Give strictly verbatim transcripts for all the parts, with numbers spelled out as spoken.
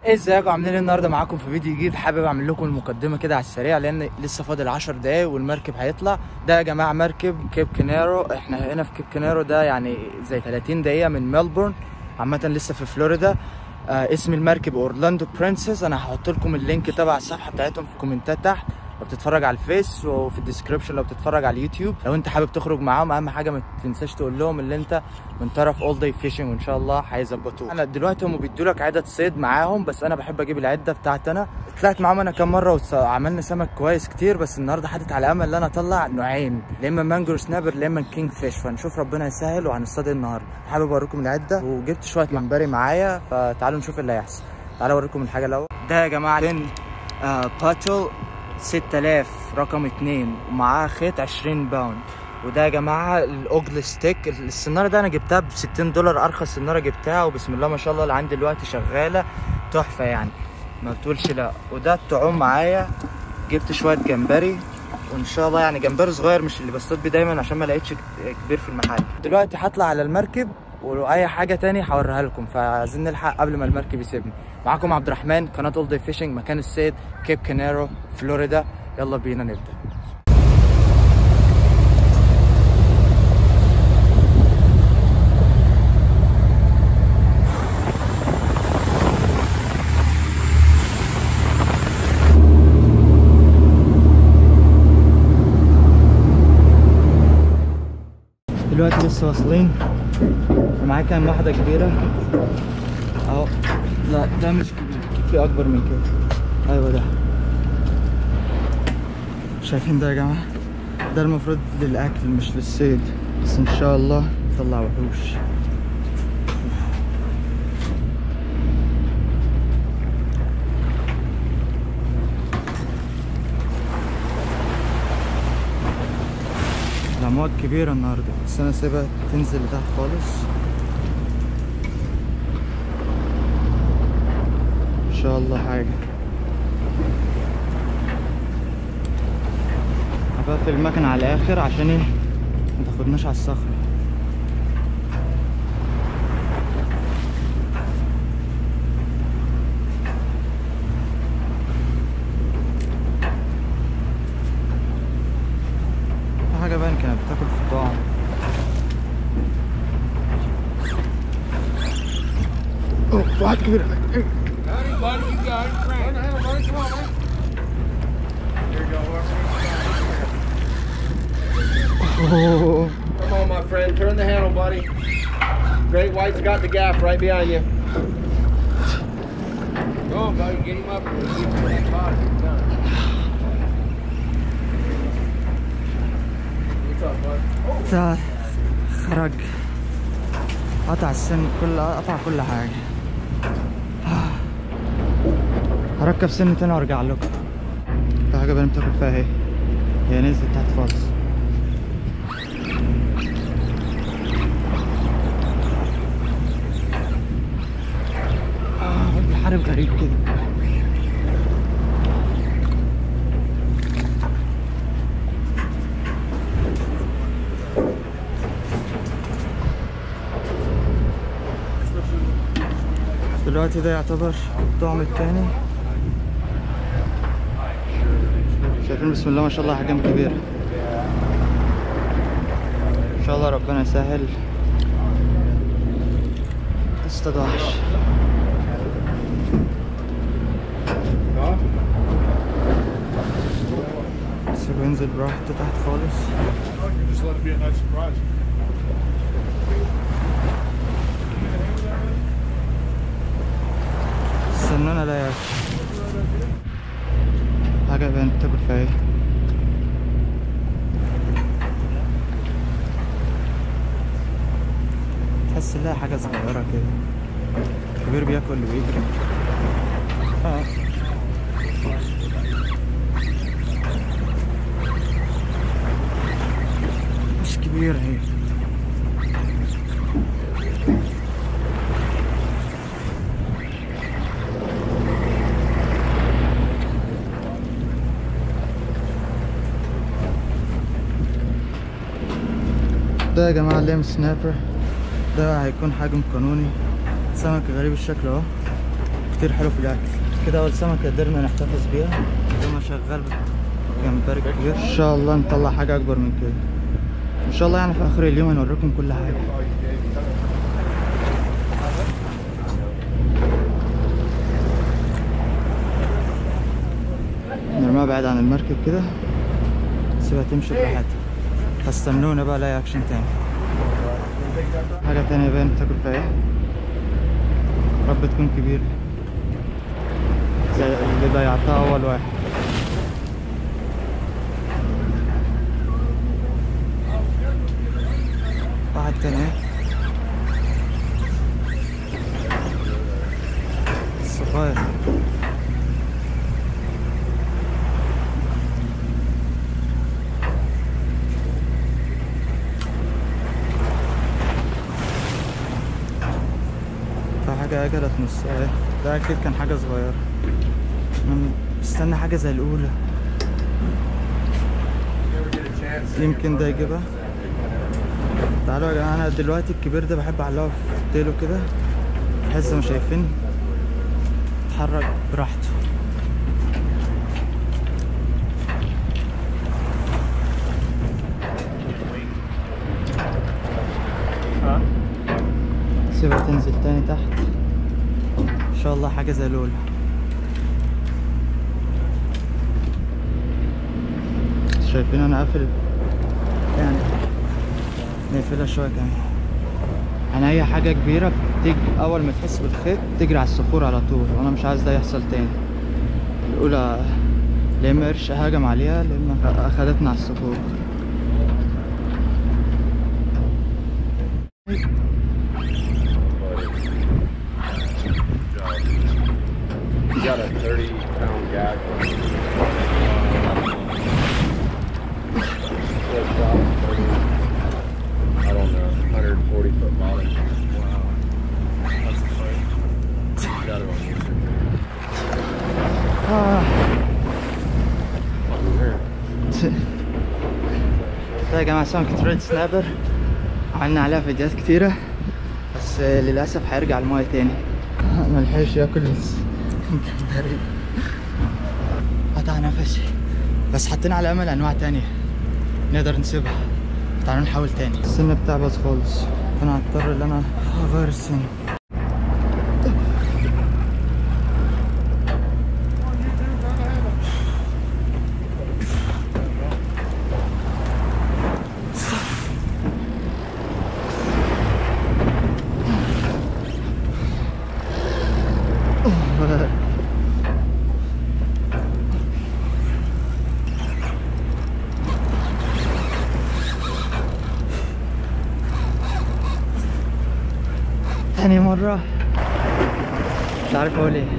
ازيكم عاملين ايه؟ النهارده معاكم في فيديو جديد. حابب اعمل لكم المقدمه كده على السريع لان لسه فاضل عشر دقايق والمركب هيطلع. ده يا جماعه مركب كيب كانيرو. احنا هنا في كيب كانيرو، ده يعني زي ثلاثين دقيقه من ملبورن، عامه لسه في فلوريدا. آه اسم المركب اورلاندو برنسس. انا هحط لكم اللينك تبع الصفحه بتاعتهم في الكومنتات تحت لو بتتفرج على الفيس، وفي الديسكربشن لو بتتفرج على اليوتيوب. لو انت حابب تخرج معاهم اهم حاجه ما تنساش تقول لهم اللي انت من طرف اول داي فيشنج وان شاء الله هيظبطوك. انا دلوقتي هم بيدوا لك عدد صيد معاهم، بس انا بحب اجيب العده بتاعتي. انا طلعت معاهم انا كام مره وعملنا سمك كويس كتير، بس النهارده حاطط على امل ان انا اطلع نوعين، يا اما مانجر سنابر يا اما كينج فيش. فنشوف ربنا يسهل وهنصطاد النهارده. حابب اوريكم العده وجبت شويه جمبري معايا، فتعالوا نشوف اللي هيحصل. تعالوا اوريكم الحاجه الاول. ده يا جماعه بين آه باتل ستة آلاف رقم اتنين ومعاه خيط عشرين باوند. وده يا جماعه الاوجل ستيك. السناره ده انا جبتها ب ستين دولار، ارخص سناره جبتها، وبسم الله ما شاء الله اللي عندي دلوقتي شغاله تحفه يعني ما بتقولش لا. وده الطعوم معايا، جبت شويه جمبري وان شاء الله يعني جمبري صغير مش اللي بصطاد بيه دايما عشان ما لقيتش كبير في المحل. دلوقتي هطلع على المركب ولو اي حاجه تاني هوريها لكم، فعايزين نلحق قبل ما المركب يسيبني. معاكم عبد الرحمن، قناه اول داي فيشنج، مكان الصيد كيب كانيرو فلوريدا. يلا بينا نبدا. دلوقتي لسه واصلين، ومعايا كام واحدة كبيرة اهو. لا ده مش كبير، في اكبر من كده. ايوه ده، شايفين ده يا جماعة؟ ده المفروض للاكل مش للصيد، بس ان شاء الله نطلع وحوش. الأمواج كبيرة النهاردة، بس أنا سيبها تنزل لتحت خالص إن شاء الله. حاجة هبقفل المكنة على الآخر عشان إيه متاخدناش على الصخرة. حاجة باين كانت بتاكل في الطعم. اوه واحد كبير. Oh. Come on, my friend. Turn the handle, buddy. Great White's got the gaff right behind you. Go on, buddy. Get him up. Get him to that bottom. He's done. What's up, bud? ده خرج، قطع السن كل قطع كل حاجة. هركب سن تاني وارجع لكم. في حاجة بقى بتاكل فيها اهي، هي نزلت تحت خالص. اه بيحارب غريب كده. دلوقتي ده يعتبر الطعم التاني. شايفين بسم الله ما شاء الله حجم كبير. ان شاء الله ربنا يسهل اصطاد وحش. سيبه ينزل براحته تحت خالص. استنونا لا ياكل حاجة بقى بتاكل فيها ايه. تحس انها حاجة صغيرة كده، الكبير بياكل اللي بيجري. اه مش كبيرة هي. ده يا جماعة ليم سنابر، ده هيكون حجم قانوني. سمك غريب الشكل اهو، كتير حلو في الاكل. كده اول سمكه قدرنا نحتفظ بيها. انا شغال جمبري كبير، ان شاء الله نطلع حاجه اكبر من كده ان شاء الله. يعني في اخر اليوم هنوريكم كل حاجه. نرميها بعيد عن المركب كده، سيبها تمشي براحتها. فاستنونا بقى لاقي اكشن تاني. حاجه تانية باين بتاكل فيها ايه؟ رب تكون كبيره زي اللي ضيعتها اول واحد. واحد تاني ايه؟ الصغير. حاجة أكلت نصها اهي. ده أكيد كان حاجة صغيرة. أنا مستني حاجة زي الأولى، يمكن ده يجيبها. تعالوا يا جماعة، أنا دلوقتي الكبير ده بحب أعلقه في ديله كده بحيث ما شايفين يتحرك براحته. سيبها تنزل تاني تحت ان شاء الله. حاجه زي الاولى. شايفين انا قافل، يعني نقفلها شويه كمان. يعني اي حاجه كبيره بتيجي اول ما تحس بالخيط تجري على الصخور على طول، وانا مش عايز ده يحصل تاني. الاولى لا اما قرش هاجم عليها لا اما اخدتنا على الصخور. Got a thirty pound gag. I don't know, one hundred forty foot bottom. Wow, that's a fight. Got it on YouTube. آه. ده يا جماعة سمكة ريد سنابر، عملنا عليها فيديوهات كتيرة بس للأسف هيرجع المايه تاني. ملحقش ياكل جمبري، قطع نفسي. بس حطينا على امل انواع تانية نقدر نسيبها. تعالوا نحاول تاني. السن بتاعي باظ خالص، فانا هضطر ان انا اغير السن. تاني مرة مش عارف اقول ايه.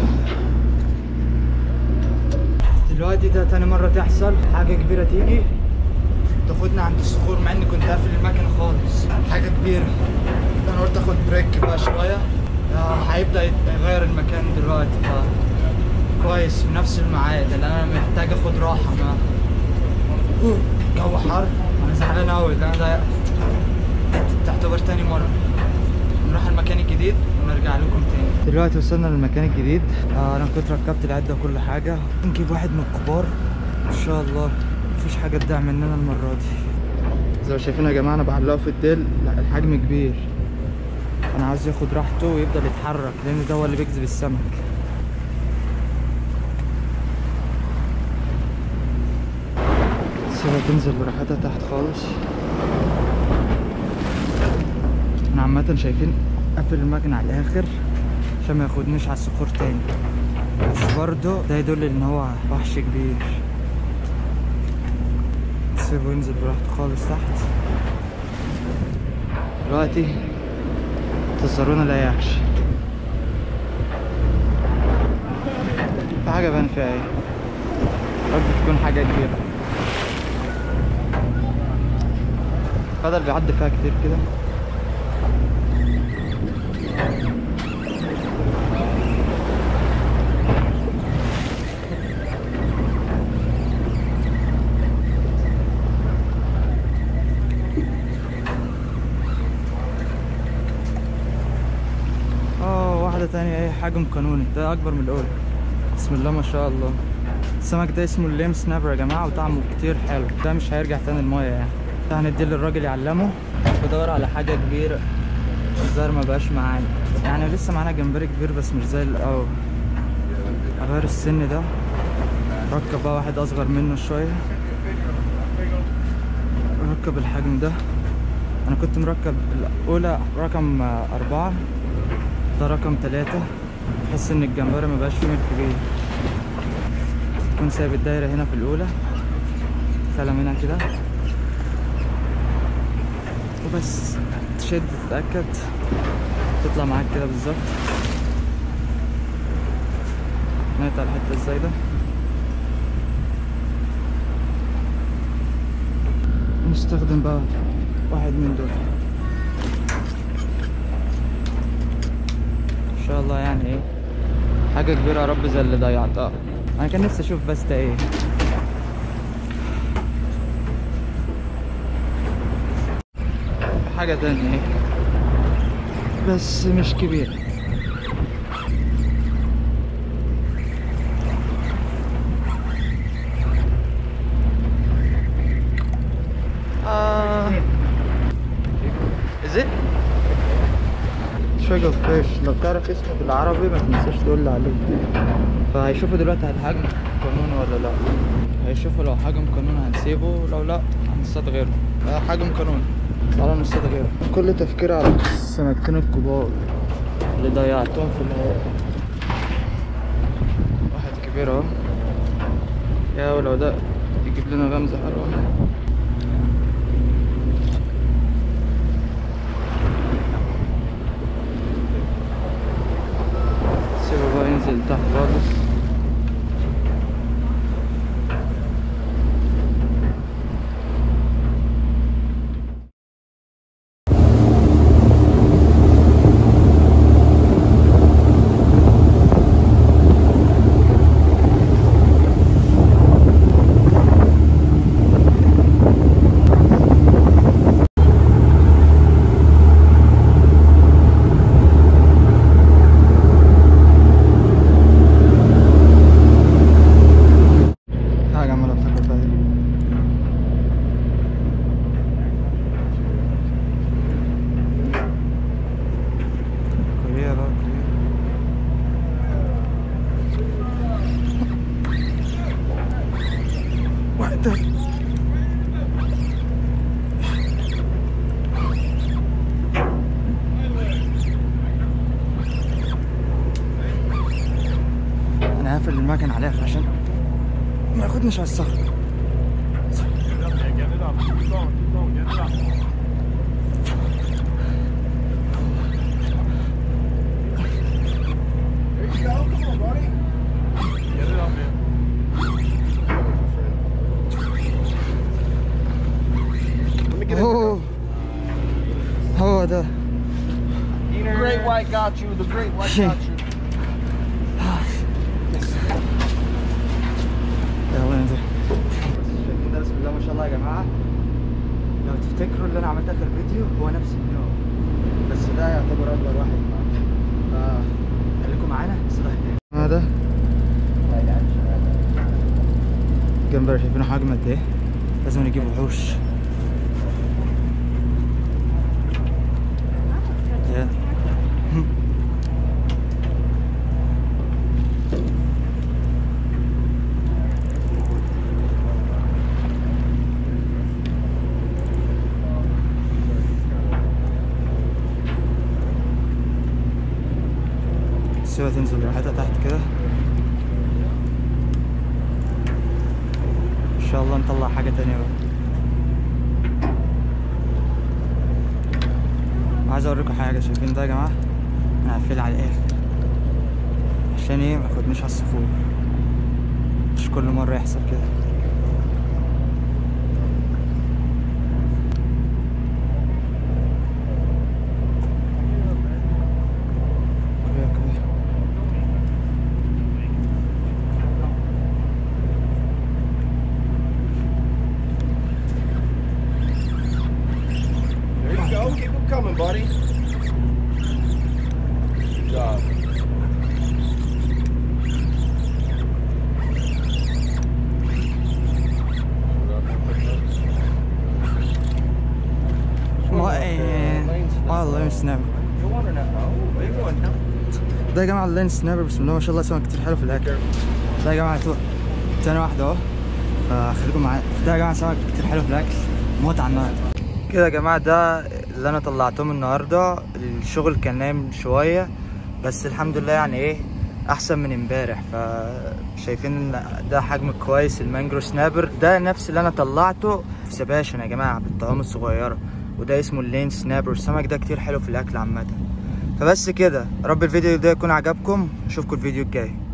دلوقتي ده تاني مرة تحصل حاجة كبيرة تيجي تاخدنا عند الصخور، مع اني كنت قافل المكنة خالص. حاجة كبيرة. انا قلت اخد بريك بقى شوية، هيبدأ يغير المكان دلوقتي، ف كويس في نفس الميعاد لان انا محتاج اخد راحة. ما جو حر، انا زعلان اوي لان ده تعتبر تاني مرة. نروح المكان الجديد ونرجع لكم تاني. دلوقتي وصلنا للمكان الجديد. آه انا كنت ركبت العده وكل حاجه. نجيب واحد من الكبار ان شاء الله. مفيش حاجه تضيع مننا المره دي. زي ما شايفين يا جماعه انا بعلقه في الديل. لا الحجم كبير، انا عايز ياخد راحته ويفضل يتحرك لان ده هو اللي بيجذب السمك. سيبها تنزل براحتها تحت خالص. انا عامة شايفين قافل المكنة على الاخر عشان ما ياخدنيش على الصخور تاني، بس برضه ده يدل ان هو وحش كبير. سيبه ينزل براحته خالص تحت. دلوقتي انتظرونا لا يعش. في حاجة بان فيها ايه؟ رب تكون حاجة كبيرة. فضل بيعدي فيها كتير كده. واحدة تانية ايه، حجم قانوني، ده اكبر من الاولى. بسم الله ما شاء الله. السمك ده اسمه الليم سنابر يا جماعة، وطعمه كتير حلو. ده مش هيرجع تاني المية يعني. ده هنديه للراجل يعلمه. بدور على حاجة كبيرة، الظاهر ما بقاش معانا يعني. لسه معانا جمبري كبير بس مش زي الاول. غير السن ده، ركب بقى واحد اصغر منه شوية، ركب الحجم ده. انا كنت مركب الاولى رقم اربعة، ده رقم تلاتة. تحس ان الجمبري ما بقاش فيه من الكبير. كنت سايب الدايرة هنا في الاولى، سلم هنا كده وبس. تشد تتأكد تطلع معاك كده بالظبط. نقطع الحتة الزايدة، نستخدم بقى واحد من دول ان شاء الله. يعني ايه، حاجة كبيرة يا رب زي اللي ضيعتها. انا كان نفسي اشوف بس ده ايه. حاجة تانية ايه بس مش كبير. آه is it trigger fish؟ لو تعرف اسمه بالعربي ما تنساش تقول لي عليه. فهيشوفوا دلوقتي هل حجم قانوني ولا لا. هيشوفوا لو حجم قانوني هنسيبه، لو لا هنصطاد غيره. آه حجم قانوني تعالى نصطاد غيره. كل تفكير على السمكتين الكبار اللي ضيعتهم في الهواء. واحد كبير اهو، يا ولو ده يجيب لنا غمزة حلوة. سيبه بقى ينزل تحت خالص. انا هقفل المكن على الاخر عشان ما ياخدنيش على الصخر. اوه هو ده. The great white got you. The great white got you. يلا ننزل. شايفين ده؟ بسم الله ما شاء الله يا جماعه. لو تفتكروا اللي انا عملت اخر فيديو هو نفس النوع، بس ده يعتبر اكبر واحد معانا. فخليكم معانا الصداع التاني. هذا جمبري، شايفينه حجمه قد ايه؟ لازم نجيب وحوش. سيبها تنزل راحتها تحت كده. ان شاء الله نطلع حاجة تانية بقى. عايز اوريكم حاجة. شايفين ده يا جماعة؟ انا هقفل على الاخر عشان ايه ماخدنيش على الصخور. مش كل مرة يحصل كده. Keep them coming, buddy. Good job. سنابر. ده يا جماعه اللين سنابر، بسم الله ما شاء الله سمك كتير حلو في الاكل. ده يا جماعه تو تاني واحده اهو، فخليكم معايا. ده يا جماعه سمك كتير حلو في الاكل، متعه النهارده كده يا جماعه. ده اللي انا طلعتهم النهارده. الشغل كان نايم شويه بس الحمد لله يعني ايه احسن من امبارح. فشايفين ان ده حجم كويس المانجرو سنابر. ده نفس اللي انا طلعته في سباشن يا جماعه بالطعام الصغيره، وده اسمه اللين سنابر. السمك ده كتير حلو في الاكل عامه. فبس كده، رب الفيديو ده يكون عجبكم، اشوفكم الفيديو الجاي.